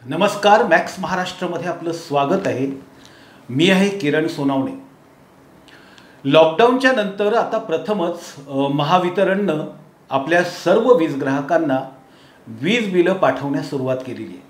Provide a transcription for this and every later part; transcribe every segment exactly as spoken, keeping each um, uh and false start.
नमस्कार, मॅक्स महाराष्ट्रामध्ये आपलं स्वागत आहे। मी आहे किरण सोनावणे। लॉकडाऊनच्या नंतर आता प्रथमच महावितरणनं आपल्या सर्व वीज ग्राहकांना वीज बिलं पाठवण्यास सुरुवात केलेली आहे।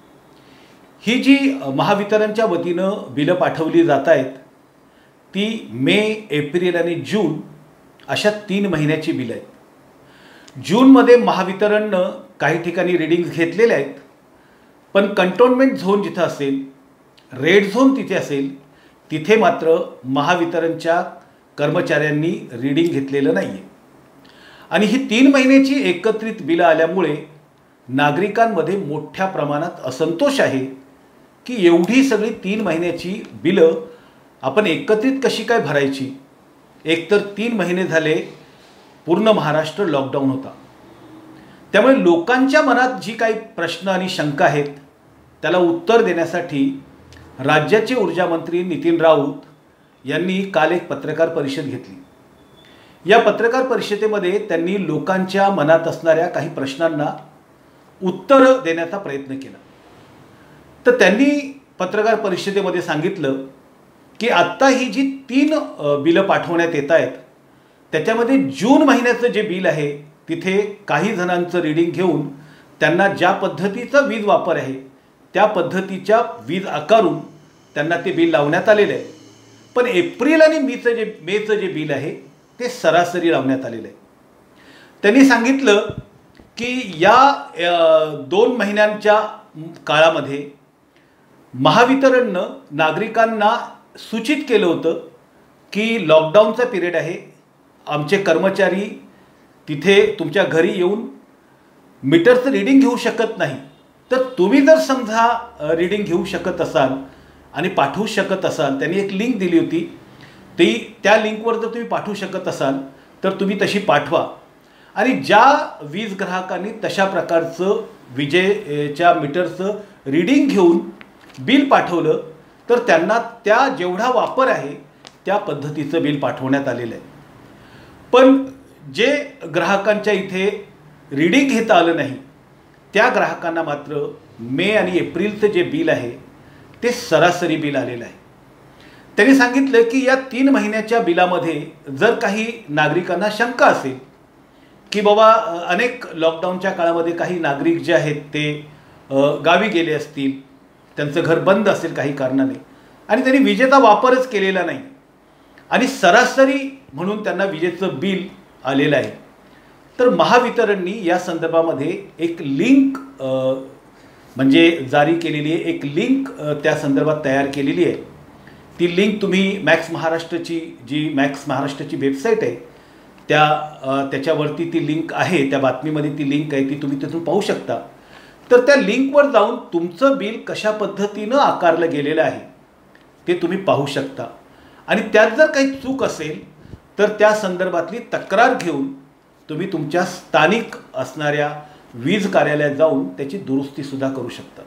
ही जी महावितरणच्या वतीनं बिलं पाठवली जात आहेत ती मे, एप्रिल आणि जून अशा तीन महिन्याची बिलं आहेत। जूनमध्ये महावितरणनं काही ठिकाणी रीडिंग्स घेतलेले आहेत, पण कंटोनमेंट झोन जिथे असेल, रेड झोन तिथे असेल, तिथे मात्र महावितरणच्या कर्मचाऱ्यांनी रीडिंग घेतलेलं नाही आहे। आणि ही तीन महिन्याची एकत्रित बिलं आल्यामुळे नागरिकांमध्ये मोठ्या प्रमाणात असंतोष आहे की एवढी सगळी तीन महिन्याची बिलं आपण एकत्रित कशी काय भरायची। एकतर तीन महिने झाले पूर्ण महाराष्ट्र लॉकडाऊन होता, त्यामुळे लोकांच्या मनात जी काही प्रश्न आणि शंका आहेत त्याला उत्तर देण्यासाठी राज्याचे ऊर्जा मंत्री नितीन राऊत यांनी काल एक पत्रकार परिषद घेतली। या पत्रकार परिषदेमध्ये त्यांनी लोकांच्या मनात असणाऱ्या काही प्रश्नांना उत्तर देण्याचा प्रयत्न केला। तर त्यांनी पत्रकार परिषदेमध्ये सांगितलं की आत्ता ही जी तीन बिलं पाठवण्यात येत आहेत त्याच्यामध्ये जून महिन्याचं जे बिल आहे तिथे काही जणांचं रीडिंग घेऊन त्यांना ज्या पद्धतीचा वीज वापर आहे त्या पद्धतीच्या वीज आकारून त्यांना ते बिल लावण्यात आलेलं आहे। पण एप्रिल आणि मेचं जे मेचं जे बिल आहे ते सरासरी लावण्यात आलेलं आहे। त्यांनी सांगितलं की या दोन महिन्यांच्या काळामध्ये महावितरणनं नागरिकांना सूचित केलं होतं की लॉकडाऊनचा पिरियड आहे, आमचे कर्मचारी तिथे तुमच्या घरी येऊन मीटरचं रीडिंग घेऊ शकत नाही, तर तुम्ही जर समजा रीडिंग घेऊ शकत असाल आणि पाठवू शकत असाल, त्यांनी एक लिंक दिली होती, ती त्या लिंकवर जर तुम्ही पाठवू शकत असाल तर तुम्ही तशी पाठवा। आणि ज्या वीज ग्राहकांनी तशा प्रकारचं विजेच्या मीटरचं रीडिंग घेऊन बिल पाठवलं तर त्यांना त्या जेवढा वापर आहे त्या पद्धतीचं बिल पाठवण्यात आलेलं आहे। पण जे ग्राहकांच्या इथे रीडिंग घेता आलं नाही त्या ग्राहकांना मात्र मे आणि एप्रिलचं जे बिल आहे ते सरासरी बिल आलेलं आहे। त्यांनी सांगितलं की या तीन महिन्याच्या बिलामध्ये जर काही नागरिकांना शंका असेल की बाबा अनेक लॉकडाऊनच्या काळामध्ये काही नागरिक जे आहेत ते गावी गेले असतील, त्यांचं घर बंद असेल काही कारणाने आणि त्यांनी विजेचा वापरच केलेला नाही आणि सरासरी म्हणून त्यांना विजेचं बिल आलेलं आहे, तर महावितरणनी या संदर्भामध्ये एक लिंक म्हणजे जारी केलेली आहे, एक लिंक त्या संदर्भात तयार केलेली आहे। ती लिंक तुम्ही मॅक्स महाराष्ट्राची जी मॅक्स महाराष्ट्राची वेबसाईट आहे त्या त्याच्यावरती ती लिंक आहे, त्या बातमीमध्ये ती लिंक आहे, ती तुम्ही तिथून पाहू शकता। तर त्या लिंकवर जाऊन तुमचं बिल कशा पद्धतीनं आकारलं गेलेलं आहे ते तुम्ही पाहू शकता आणि त्यात जर काही चूक असेल तर त्या संदर्भातली तक्रार घेऊन तुम्ही तुमच्या स्थानिक असणाऱ्या वीज कार्यालयात जाऊन त्याची दुरुस्तीसुद्धा करू शकता।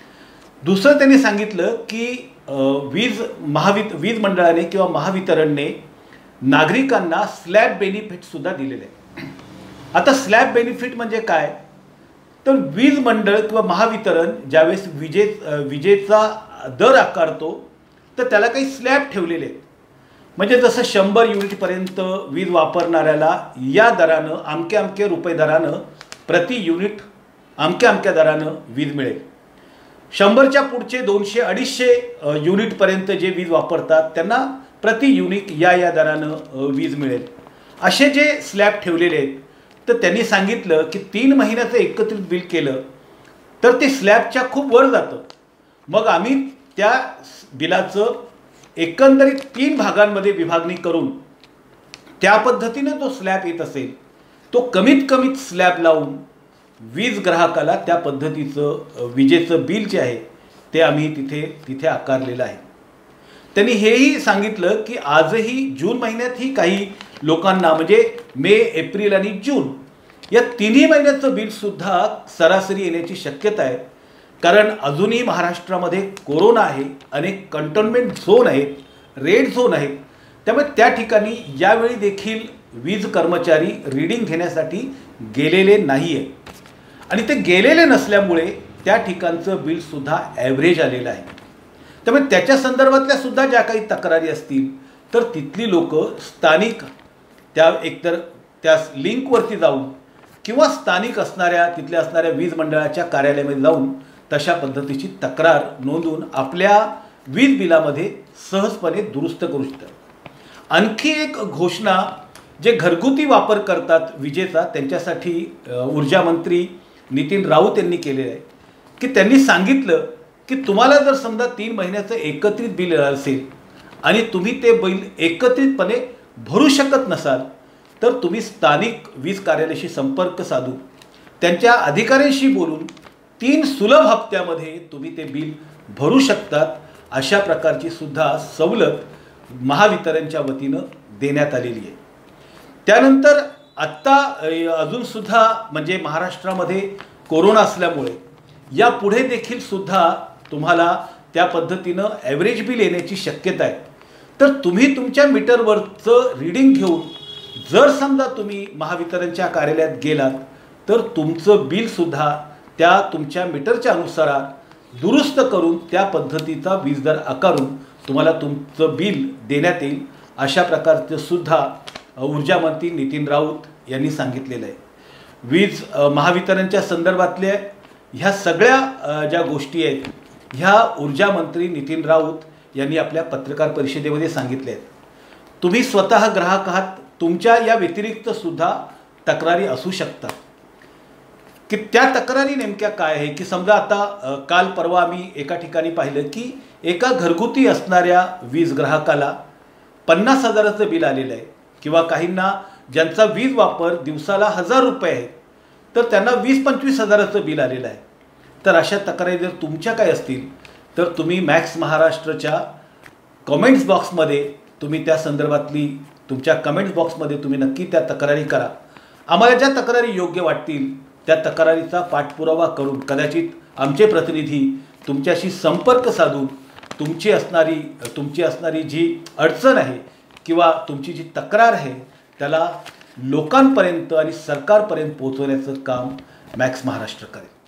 दुसरं त्यांनी सांगितलं की वीज महावित वीज मंडळाने किंवा महावितरणने नागरिकांना स्लॅब बेनिफिटसुद्धा दिलेले आहे। आता स्लॅब बेनिफिट म्हणजे काय, तर वीज मंडळ किंवा महावितरण ज्यावेळेस विजे विजेचा दर आकारतो तर त्याला काही स्लॅब ठेवलेले आहेत। म्हणजे जसं शंभर युनिटपर्यंत वीज वापरणाऱ्याला या दरानं अमक्या अमक्या रुपये दरानं प्रति युनिट अमक्या अमक्या दरानं वीज मिळेल। शंभरच्या पुढचे दोनशे अडीचशे युनिटपर्यंत जे वीज वापरतात त्यांना प्रति युनिट या या दरानं वीज मिळेल, असे जे स्लॅब ठेवलेले आहेत। तर त्यांनी सांगितलं की तीन महिन्याचं एकत्रित बिल केलं तर ते स्लॅबच्या खूप वर जातं। मग आम्ही त्या बिलाचं एकंदरीत तीन भागांमध्ये विभागणी करून त्या पद्धतीने जो स्लॅब येत असेल तो कमीत कमीत स्लॅब लावून वीज ग्राहकाला त्या पद्धतीचं विजेचं बिल जे आहे ते आम्ही तिथे तिथे आकारलेलं आहे। त्यांनी हेही सांगितलं की आजही जून महिन्यातही काही लोकांना म्हणजे मे, एप्रिल आणि जून या तिन्ही महिन्याचं बिलसुद्धा सरासरी येण्याची शक्यता आहे, कारण अजूनही महाराष्ट्रामध्ये कोरोना आहे, अनेक कंटोनमेंट झोन आहेत, रेड झोन आहेत, त्यामुळे त्या ठिकाणी यावेळी देखील वीज कर्मचारी रीडिंग घेण्यासाठी गेलेले नाही आहेत आणि ते गेलेले नसल्यामुळे त्या ठिकाणचं बिलसुद्धा ॲव्हरेज आलेलं आहे. त्यामुळे त्याच्या संदर्भातल्या सुद्धा ज्या काही तक्रारी असतील तर तिथली लोक स्थानिक त्या एकतर त्या लिंकवरती जाऊन किंवा स्थानिक असणाऱ्या तिथल्या असणाऱ्या वीज मंडळाच्या कार्यालयामध्ये जाऊन तशा पद्धतीची तक्रार नोंदवून आपल्या वीज बिलामध्ये सहजपणे दुरुस्त करू शकतात. आणखी एक घोषणा जे घरगुती वापर करतात विजेचा त्यांच्यासाठी ऊर्जा मंत्री नितीन राऊत यांनी केलेलं आहे की त्यांनी सांगितलं की तुम्हाला जर समजा तीन महिन्याचं एकत्रित बिल असेल आणि तुम्ही ते बिल एकत्रितपणे भरू शकत नसाल तर तुम्ही स्थानिक वीज कार्यालयाशी संपर्क साधून त्यांच्या अधिकाऱ्यांशी बोलून तीन सुलभ हप्त्यामध्ये तुम्ही ते बिल भरू शकतात. अशा प्रकारची सुद्धा सवलत महावितरणच्या वतीनं देण्यात आलेली आहे. त्यानंतर आत्ता अजूनसुद्धा म्हणजे महाराष्ट्रामध्ये कोरोना असल्यामुळे यापुढे देखील सुद्धा तुम्हाला त्या पद्धतीनं ॲव्हरेज बिल येण्याची शक्यता आहे. तर तुम्ही तुमच्या मीटरवरचं रीडिंग घेऊन जर समजा तुम्ही महावितरणच्या कार्यालयात गेलात तर तुमचं बिलसुद्धा त्या तुमच्या मीटरच्या अनुसार दुरुस्त करून त्या पद्धतीचा वीज दर आकारून तुम्हाला तुमचं बिल देण्यात येईल. अशा प्रकारचं सुद्धा ऊर्जा मंत्री नितीन राऊत यांनी सांगितलेलं आहे. वीज महावितरणच्या संदर्भातल्या ह्या सगळ्या ज्या गोष्टी आहेत ह्या ऊर्जा मंत्री नितीन राऊत यांनी आपल्या पत्रकार परिषदेमध्ये सांगितले आहेत. तुम्ही स्वतः ग्राहक आहात, तुमच्या या व्यतिरिक्त सुद्धा तक्रारी असू शकतात की त्या तक्रारी नेमक्या काय आहे की समजा आता काल परवा आम्ही एका ठिकाणी पाहिलं की एका घरगुती असणाऱ्या वीज ग्राहकाला पन्नास हजाराचं बिल आलेलं आहे किंवा काहींना ज्यांचा वीज वापर दिवसाला हजार रुपये आहे तर त्यांना वीस पंचवीस हजाराचं बिल आलेलं आहे. तर अशा तक्रारी जर तुमच्या काय असतील तर तुम्ही मॅक्स महाराष्ट्रच्या कमेंट्स बॉक्समध्ये तुम्ही त्या संदर्भातली तुमच्या कमेंट्स बॉक्समध्ये तुम्ही नक्की त्या तक्रारी करा. आम्हाला ज्या तक्रारी योग्य वाटतील त्या तक्रारीचा पाठपुरावा करून कदाचित आमचे प्रतिनिधी तुमच्याशी संपर्क साधून तुमची असणारी तुमची असणारी जी अडचण आहे किंवा तुमची जी तक्रार आहे त्याला लोकांपर्यंत आणि सरकारपर्यंत पोहोचवण्याचं काम मॅक्स महाराष्ट्र करेल.